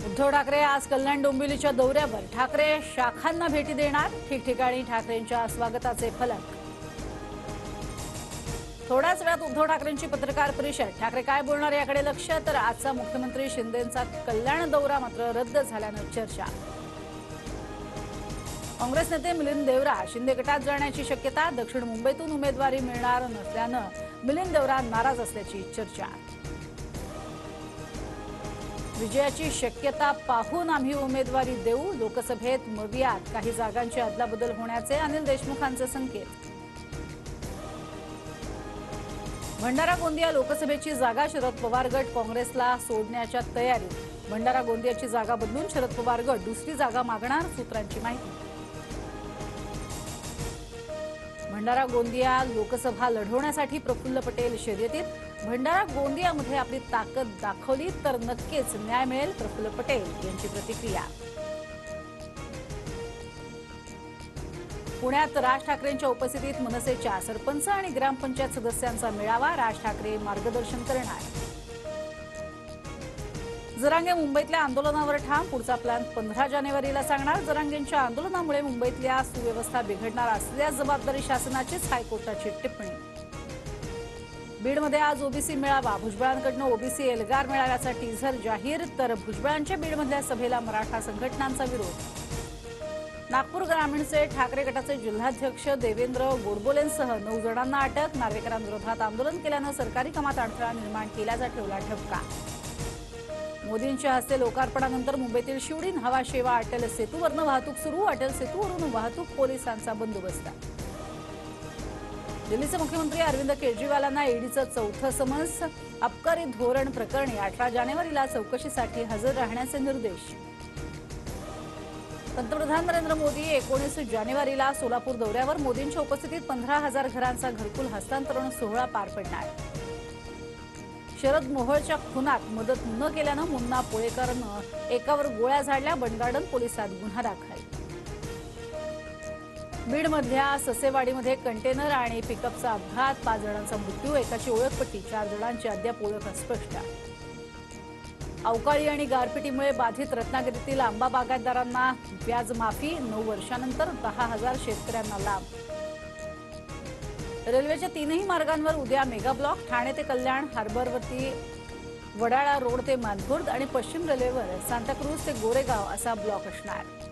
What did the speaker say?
उद्धव ठाकरे आज कल्याण डोंबिवलीच्या दौऱ्यावर ठाकरे शाखांना भेटी देणार। ठिकठिकाणी ठाकरेंच्या स्वागताचे फलक। थोड्याच वेळात उद्धव ठाकरेंची पत्रकार परिषद। ठाकरे काय बोलणार याकडे लक्ष, तर आजचा मुख्यमंत्री शिंदेंचा कल्याण दौरा मात्र रद्द झाल्यानं चर्चा। काँग्रेस नेते मिलिंद देवरा शिंदे गटात जाण्याची शक्यता। दक्षिण मुंबईतून उमेदवारी मिळणार नसल्यानं मिलिंद देवरा नाराज असल्याची चर्चा। विजयाची शक्यता पाहून आम्ही उमेदवारी देऊ। लोकसभेत मवियात काही जागांची अदलाबदल होण्याचे अनिल देशमुखांचे संकेत। भंडारा गोंदिया लोकसभेची जागा शरद पवार गट काँग्रेसला सोडण्याच्या तयारीत। भंडारा गोंदियाची जागा बदलून शरद पवार गट दुसरी जागा मागणार, सूत्रांची माहिती। भंडारा गोंदिया लोकसभा लढवण्यासाठी प्रफुल्ल पटेल शर्यतीत। भंडारा गोंदियामध्ये आपली ताकद दाखवली तर नक्कीच न्याय मिळेल, प्रफुल्ल पटेल यांची प्रतिक्रिया। पुण्यात राज ठाकरेंच्या उपस्थितीत मनसेच्या सरपंच आणि ग्रामपंचायत सदस्यांचा मेळावा। राज ठाकरे मार्गदर्शन करणार। जरांगे मुंबईतल्या आंदोलनावर ठाम। पुढचा प्लॅन 15 जानेवारीला सांगणार। जरांगेंच्या आंदोलनामुळे मुंबईतल्या सुव्यवस्था बिघडणार असल्यास जबाबदारी शासनाचीच, हायकोर्टाची टिप्पणी। बीडमध्ये आज ओबीसी मेळावा। भुजबळांकडून ओबीसी एल्गार मेळाव्याचा टीझर जाहीर, तर भुजबळांच्या बीडमधल्या सभेला मराठा संघटनांचा विरोध। नागपूर ग्रामीणचे ठाकरे गटाचे जिल्हाध्यक्ष देवेंद्र गोडबोलेंसह 9 जणांना अटक। नार्वेकरांविरोधात आंदोलन केल्यानं सरकारी कामात अडथळा निर्माण केल्याचा ठेवला ठपका। मोदींच्या हस्ते लोकार्पणानंतर मुंबईतील शिवडी न्हावा शेवा अटल सेतूवरनं वाहतूक सुरू। अटल सेतूवरून वाहतूक पोलिसांचा बंदोबस्त। दिल्लीचे मुख्यमंत्री अरविंद केजरीवालांना ईडीचं चौथं समन्स। अबकारी धोरण प्रकरणी 18 जानेवारीला चौकशीसाठी हजर राहण्याचे निर्देश। पंतप्रधान नरेंद्र मोदी 19 जानेवारीला सोलापूर दौऱ्यावर। मोदींच्या उपस्थितीत 15,000 घरांचा घरकुल हस्तांतरण सोहळा पार पडणार। शरद मोहोळच्या खुनात मदत न केल्यानं मुन्ना पोळेकरनं एकावर गोळ्या झाडल्या। बंडगार्डन पोलिसात गुन्हा दाखल। बीडमधल्या ससेवाडीमध्ये कंटेनर आणि पिकअपचा अपघात। 5 जणांचा मृत्यू, एकाची ओळखपट्टी, 4 जणांची अद्याप ओळख अस्पष्ट। अवकाळी आणि गारपिटीमुळे बाधित रत्नागिरीतील आंबा बागायतदारांना व्याज माफी। 9 वर्षांनंतर 10,000 शेतकऱ्यांना लाभ। रेल्वेच्या 3ही मार्गांवर उद्या मेगा ब्लॉक। ठाणे ते कल्याण, हार्बरवरती वडाळा रोड ते मानखुर्द आणि पश्चिम रेल्वेवर सांताक्रूज ते गोरेगाव असा ब्लॉक असणार।